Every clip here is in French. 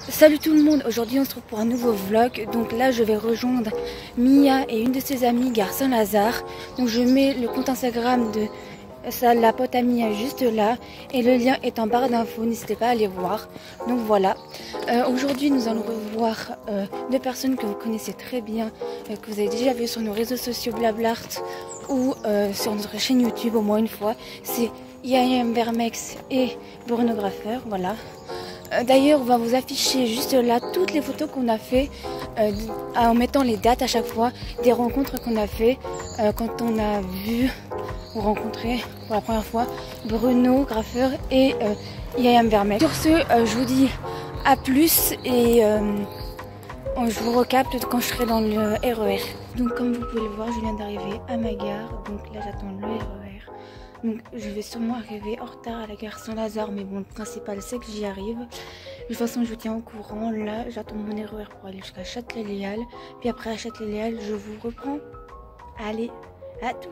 Salut tout le monde, aujourd'hui on se retrouve pour un nouveau vlog. Donc là je vais rejoindre Mia et une de ses amies, Gare Saint-Lazare. Donc je mets le compte Instagram de la pote à Mia juste là. Et le lien est en barre d'infos, n'hésitez pas à aller voir. Donc voilà, aujourd'hui nous allons revoir deux personnes que vous connaissez très bien, que vous avez déjà vu sur nos réseaux sociaux Blablart ou sur notre chaîne YouTube au moins une fois. C'est IAM Vermex et Bruno Graffeur, voilà. D'ailleurs, on va vous afficher juste là toutes les photos qu'on a fait en mettant les dates à chaque fois des rencontres qu'on a fait quand on a vu ou rencontré pour la première fois Bruno Graffeur et IAM Vermex. Sur ce, je vous dis à plus et je vous recapte quand je serai dans le RER. Donc comme vous pouvez le voir, je viens d'arriver à ma gare. Donc là j'attends le RER. Donc je vais sûrement arriver en retard à la gare Saint-Lazare, mais bon, le principal c'est que j'y arrive. De toute façon je vous tiens au courant. Là j'attends mon RER pour aller jusqu'à Châtelet-Léal. Puis après à Châtelet-Léal je vous reprends. Allez, à tout.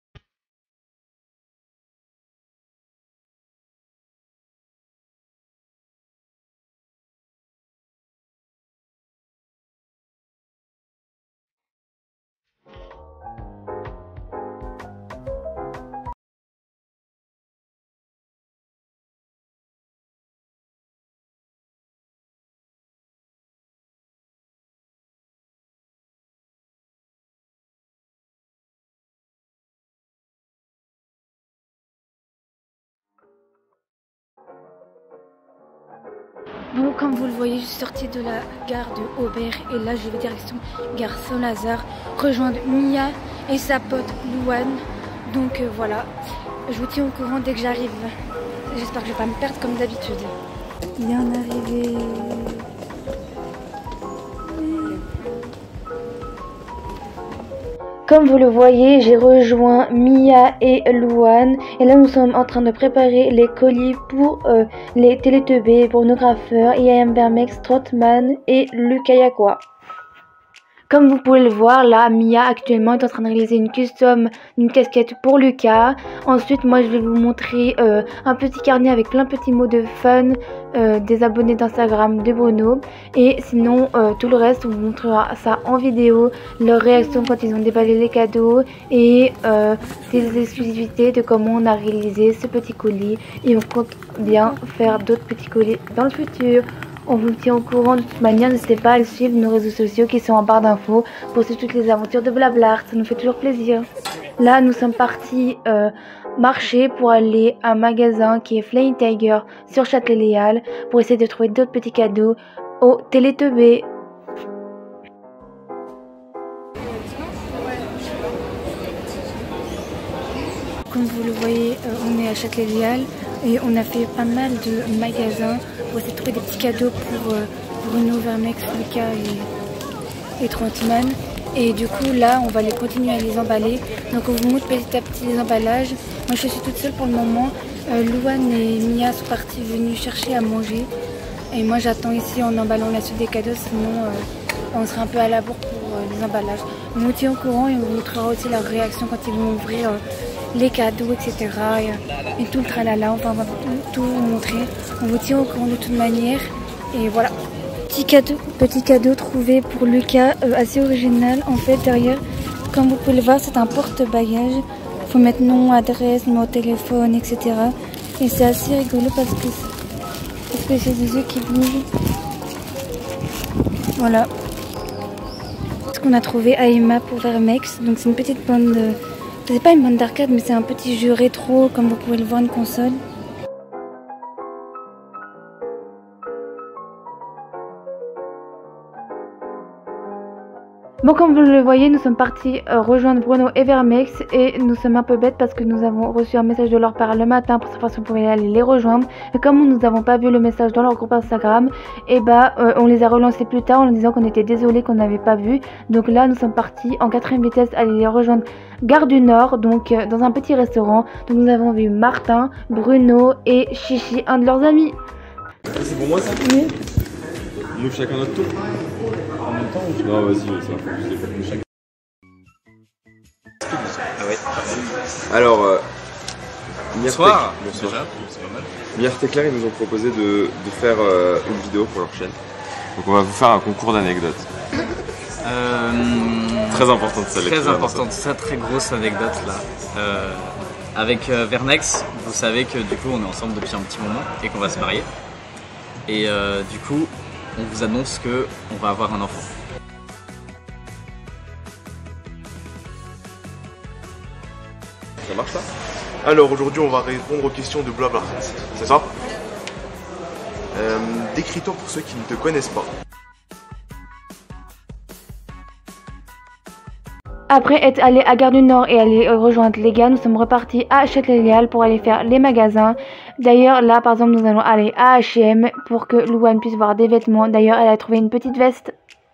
Bon, comme vous le voyez, je suis sortie de la gare de Aubert et là je vais direction gare Saint-Lazare rejoindre Mia et sa pote Louane. Donc voilà, je vous tiens au courant dès que j'arrive. J'espère que je vais pas me perdre comme d'habitude. Bien arrivé. Comme vous le voyez, j'ai rejoint Mia et Louane et là nous sommes en train de préparer les colis pour les Téléteubés, pour nos graffeurs, IAM Vermex, Trotman et Lucas Yaqua. Comme vous pouvez le voir, là, Mia actuellement est en train de réaliser une custom, une casquette pour Lucas. Ensuite, moi, je vais vous montrer un petit carnet avec plein de petits mots de fun des abonnés d'Instagram de Bruno. Et sinon, tout le reste, on vous montrera ça en vidéo, leur réaction quand ils ont déballé les cadeaux et des exclusivités de comment on a réalisé ce petit colis. Et on compte bien faire d'autres petits colis dans le futur. On vous tient au courant de toute manière, n'hésitez pas à suivre nos réseaux sociaux qui sont en barre d'infos pour suivre toutes les aventures de Blablart, ça nous fait toujours plaisir. Là, nous sommes partis marcher pour aller à un magasin qui est Flying Tiger sur Châtelet-Léal pour essayer de trouver d'autres petits cadeaux aux Téléteubés. Comme vous le voyez, on est à Châtelet-Léal et on a fait pas mal de magasins pour essayer de trouver des petits cadeaux pour Bruno, Vermex, Lucas et Trotman. Et du coup là on va les continuer à les emballer. Donc on vous montre petit à petit les emballages. Moi je suis toute seule pour le moment. Louane et Mia sont partis venus chercher à manger. Et moi j'attends ici en emballant la suite des cadeaux, sinon on sera un peu à la bourre pour les emballages. On vous tient au courant et on vous montrera aussi leur réaction quand ils vont ouvrir les cadeaux, etc. Et tout le tralala, enfin on va tout vous montrer. On vous tient au courant de toute manière. Et voilà. Petit cadeau trouvé pour Lucas, assez original. En fait derrière, comme vous pouvez le voir, c'est un porte-bagages. Il faut mettre nom, adresse, numéro de téléphone, etc. Et c'est assez rigolo parce que c'est des yeux qui bougent. Voilà. Ce qu'on a trouvé à Emma pour Vermex. Donc c'est une petite bande de... C'est pas une bande d'arcade, mais c'est un petit jeu rétro, comme vous pouvez le voir, une console. Bon, comme vous le voyez, nous sommes partis rejoindre Bruno et Vermex et nous sommes un peu bêtes parce que nous avons reçu un message de leur part le matin pour savoir si on pouvait aller les rejoindre. Et comme nous n'avons pas vu le message dans leur groupe Instagram, et on les a relancés plus tard en leur disant qu'on était désolé qu'on n'avait pas vu. Donc là, nous sommes partis en 4ème vitesse aller les rejoindre Gare du Nord, donc dans un petit restaurant. Donc nous avons vu Martin, Bruno et Chichi, un de leurs amis. C'est pour moi ça? Oui. On ouvre chacun notre tour? En même temps ou... Non, vas-y, ça va faire plus de chacun. Ah ouais. Alors, Bonsoir. Déjà, c'est pas mal. Miart et Claire, ils nous ont proposé de faire une vidéo pour leur chaîne. Donc on va vous faire un concours d'anecdotes. Très importante celle-là. Très importante, ça, très grosse anecdote là. Avec Vernex, vous savez que du coup on est ensemble depuis un petit moment et qu'on va se marier. Et du coup, on vous annonce que on va avoir un enfant. Ça marche ça? Alors aujourd'hui on va répondre aux questions de Blabla, c'est ça? Décris-toi pour ceux qui ne te connaissent pas. Après être allé à Gare du Nord et aller rejoindre les gars, nous sommes repartis à Châtelet-Léal pour aller faire les magasins. D'ailleurs, là, par exemple, nous allons aller à H&M pour que Louane puisse voir des vêtements. D'ailleurs, elle a trouvé une petite veste.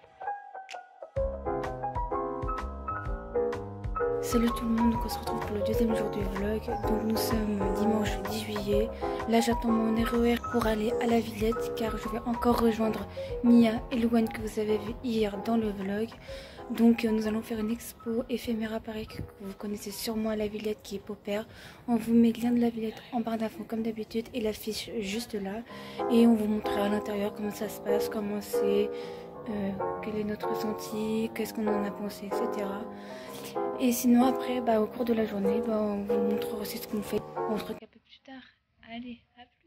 Salut tout le monde, donc on se retrouve pour le deuxième jour du vlog. Donc nous sommes dimanche 10 juillet. Là j'attends mon RER pour aller à la Villette car je vais encore rejoindre Mia et Louane que vous avez vu hier dans le vlog. Donc nous allons faire une expo éphémère à Paris que vous connaissez sûrement à la Villette qui est Pauper. On vous met le lien de la Villette en barre d'infos comme d'habitude et l'affiche juste là. Et on vous montrera à l'intérieur comment ça se passe, comment c'est, quel est notre ressenti, qu'est-ce qu'on en a pensé, etc. Et sinon après, au cours de la journée, on vous montrera aussi ce qu'on fait. On se recapte plus tard. Allez, à plus.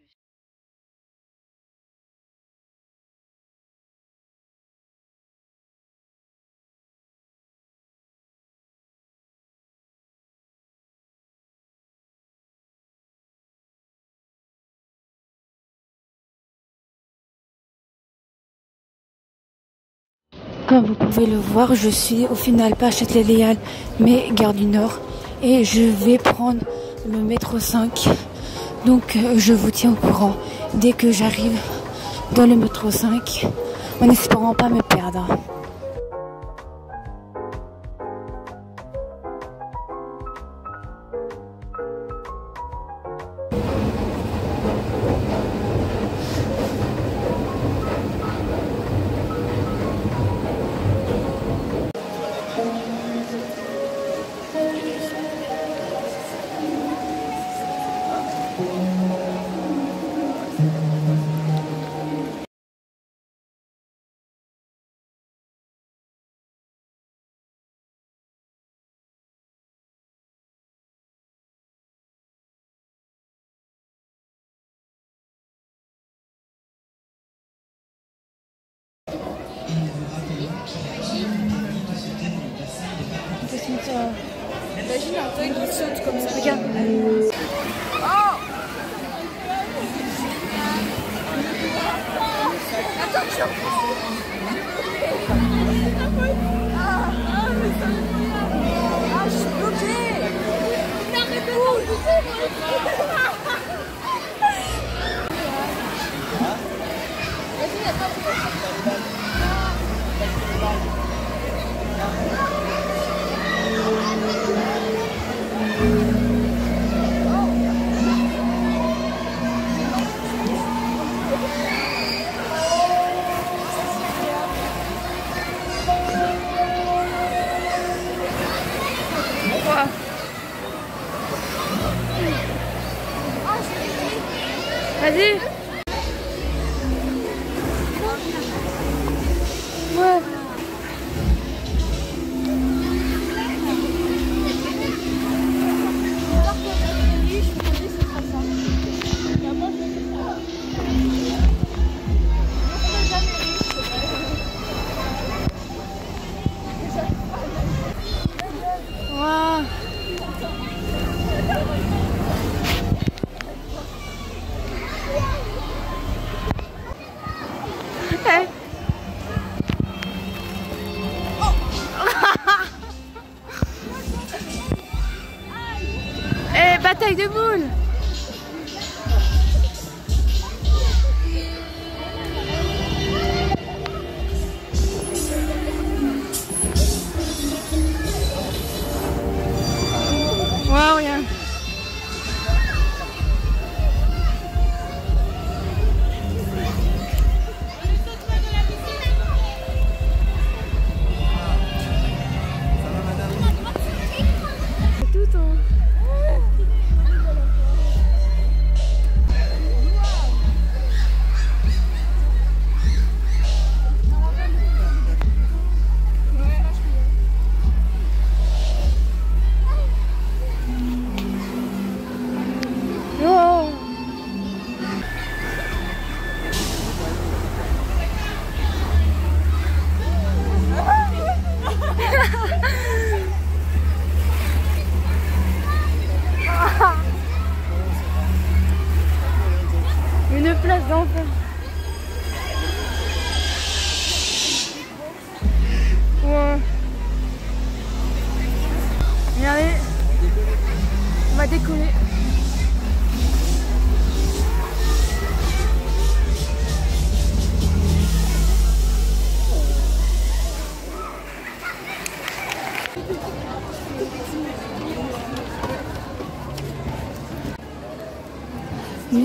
Comme vous pouvez le voir, je suis au final pas à Châtelet-Léal, mais Gare du Nord. Et je vais prendre le métro 5. Donc je vous tiens au courant dès que j'arrive dans le métro 5, en espérant pas me perdre. Imagine un thug qui saute comme ça. Regarde. Oh, attention. Je suis bloquée. Vas-y. Ouais. Bataille de boules. Waouh, regarde. C'est tout en...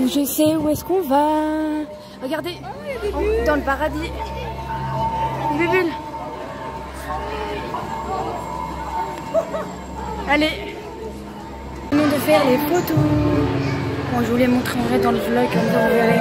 Je sais où est-ce qu'on va. Regardez, dans le paradis. Les bulles. Allez. On vient de faire les photos. Bon, je vous les montrerai dans le vlog, comme vous verrez.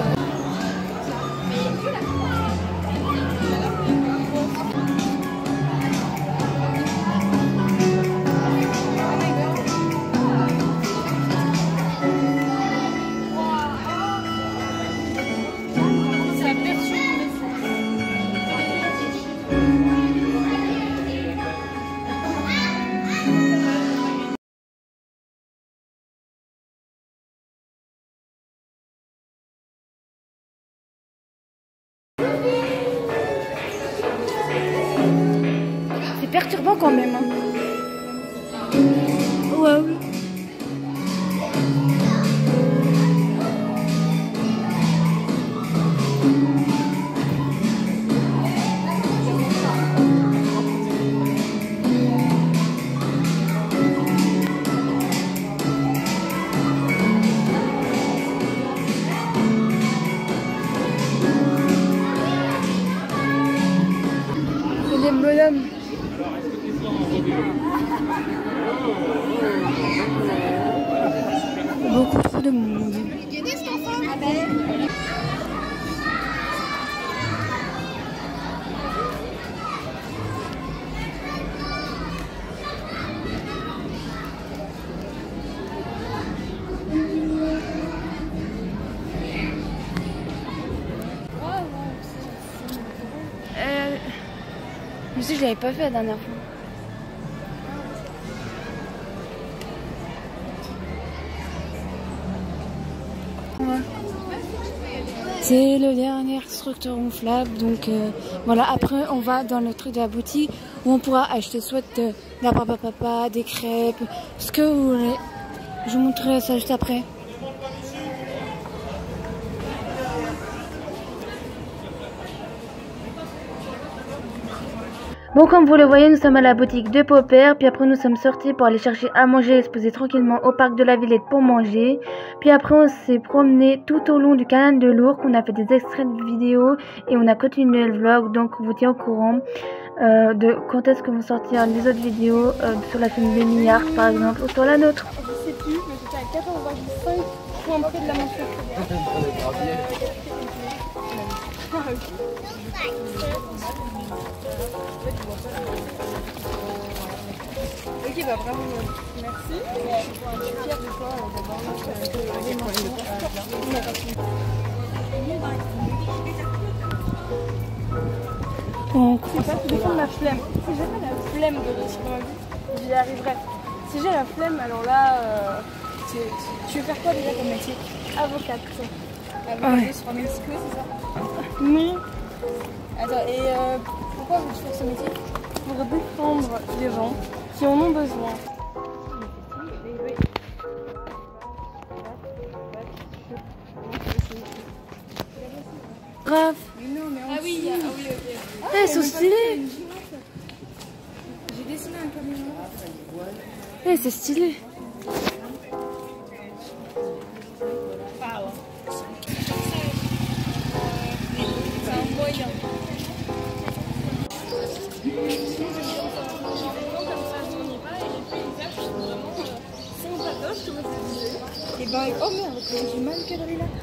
C'est perturbant quand même. Hein. Wow. C'est des bonhommes. Beaucoup trop de monde. Je sais, je l'avais pas fait la dernière fois. Ouais. C'est le dernier structure gonflable, donc voilà. Après, on va dans le truc de la boutique où on pourra acheter soit de la papa, des crêpes, ce que vous voulez. Je vous montrerai ça juste après. Bon, comme vous le voyez, nous sommes à la boutique de Popper, puis après nous sommes sortis pour aller chercher à manger et se poser tranquillement au parc de la Villette pour manger. Puis après on s'est promené tout au long du canal de l'Ourcq, on a fait des extraits de vidéos et on a continué le vlog, donc on vous tient au courant de quand est-ce que vont sortir les autres vidéos sur la chaîne des milliards par exemple, ou sur la nôtre. Je sais plus, mais j'étais à 14,5 points près de la mention. Ok, bah vraiment, merci. Je suis fière de toi d'avoir c'est pas tout défendre ma flemme. Si j'ai pas la flemme de réussir dans ma vie, j'y arriverai. Si j'ai la flemme, alors là, tu veux faire quoi déjà comme métier? Avocate. Avocate sur Mexico, c'est ça? Non. Attends, et pourquoi veux-tu faire ce métier? Pour défendre les gens qui en ont besoin. Grave. Ah oui, ok. Elles sont stylées. J'ai dessiné un camion. C'est stylé. C'est un moyen. Et ben, oh merde, j'ai mal cadré là.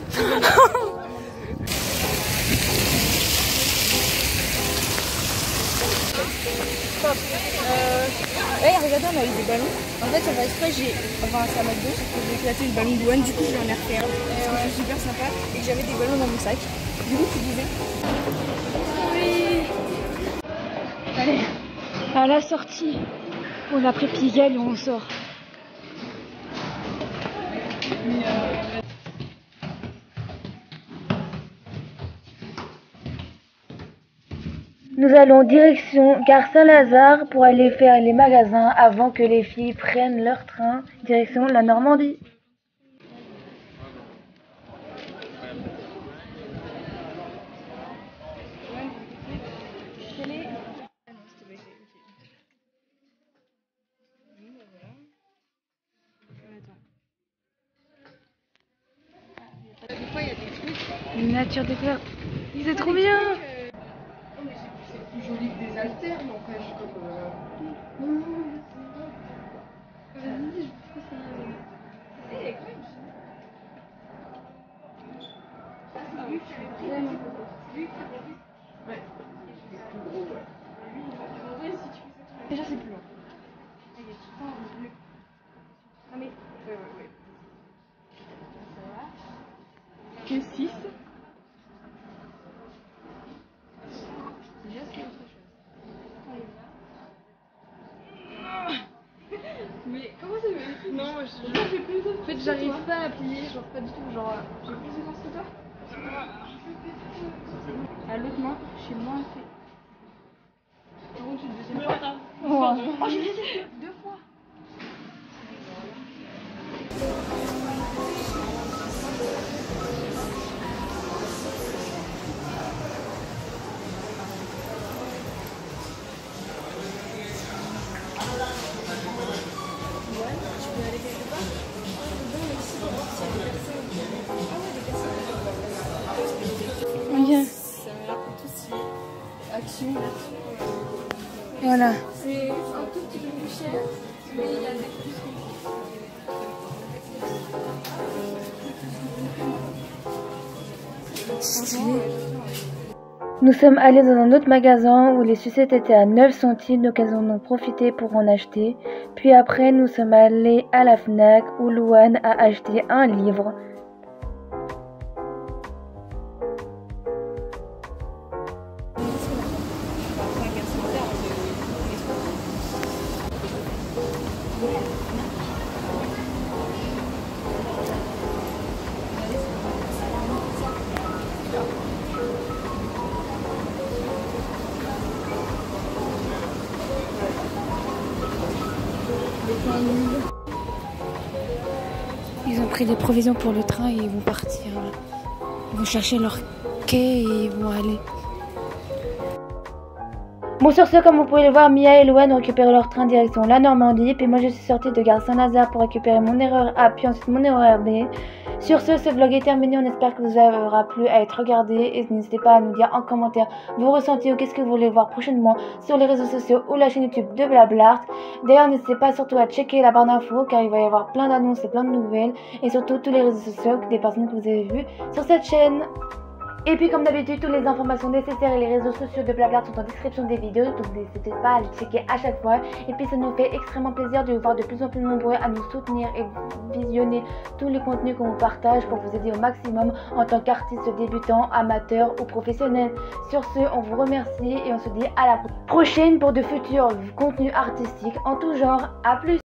Stop. Regardez, on a eu des ballons. En fait, ça va exprès, enfin, c'est à ma gauche, parce que j'ai éclaté le ballon de douane, du coup, je l'en ai refait un. C'était super sympa. Et que j'avais des ballons dans mon sac. Du coup, tu disais. Oui. Allez, à la sortie, on a pris Pigalle et on sort. Nous allons direction Gare Saint-Lazare pour aller faire les magasins avant que les filles prennent leur train direction la Normandie. voiture découverte. C'est trop bien. Non mais c'est plus joli que des haltères, n'empêche comme... Vas-y, je trouve ça... Elle est cool. Ouais. Déjà c'est plus long. Non mais... Ouais. Que 6. Déjà c'est autre chose. Mais comment ça fait? Non, moi j'ai plus de... En fait j'arrive pas à plier, genre pas du tout, genre j'ai plus de force que toi. À l'autre main, je suis moins fait. Par contre, je suis deuxième fois. Oh, j'ai fait 2 fois. Bien. Ça m'a l'air que tout ce qui est action. Voilà. C'est un tout petit peu plus cher, mais il y a des plus. Nous sommes allés dans un autre magasin où les sucettes étaient à 9 centimes, donc elles en ont profité pour en acheter. Puis après, nous sommes allés à la Fnac où Louane a acheté un livre. Ils ont pris des provisions pour le train et ils vont partir. Ils vont chercher leur quai et ils vont aller. Bon, sur ce, comme vous pouvez le voir, Mia et Louane ont récupéré leur train direction la Normandie. Puis moi, je suis sortie de Gare Saint-Lazare pour récupérer mon erreur A, puis ensuite mon erreur B. Sur ce vlog est terminé. On espère que vous aura plu à être regardé. Et n'hésitez pas à nous dire en commentaire vos ressentis ou qu'est-ce que vous voulez voir prochainement sur les réseaux sociaux ou la chaîne YouTube de Blablart. D'ailleurs, n'hésitez pas surtout à checker la barre d'infos car il va y avoir plein d'annonces et plein de nouvelles. Et surtout tous les réseaux sociaux des personnes que vous avez vues sur cette chaîne. Et puis comme d'habitude, toutes les informations nécessaires et les réseaux sociaux de Blablart sont en description des vidéos, donc n'hésitez pas à les checker à chaque fois. Et puis ça nous fait extrêmement plaisir de vous voir de plus en plus nombreux à nous soutenir et visionner tous les contenus qu'on vous partage pour vous aider au maximum en tant qu'artiste débutant, amateur ou professionnel. Sur ce, on vous remercie et on se dit à la prochaine pour de futurs contenus artistiques en tout genre. À plus!